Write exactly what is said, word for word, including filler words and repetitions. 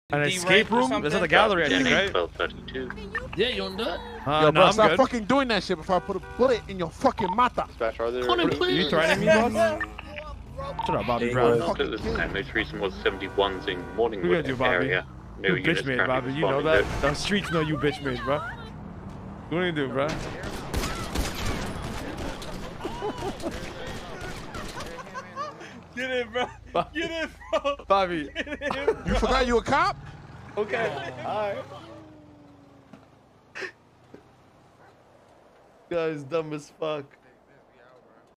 An escape room? That's at the gallery, I think, right? twelve thirty-two. Yeah, you want to do it? Uh, Yo, no, bro, I'm stop good. fucking doing that shit before I put a bullet in your fucking mata. Dispatch, are there? Come on, any- please. You threatening me, boss? Shut up, Bobby Brown. At this time, most recent was seventy-ones in What Morningwood you gonna do, Bobby? area. No You units bitch made, currently Bobby. You know responding that? The streets know you bitch made, bro. What are you gonna do, bro? Get in, bro. Get in, bro. Bobby. Get in, bro. You forgot you a cop? Okay. Alright. Guy's dumb as fuck.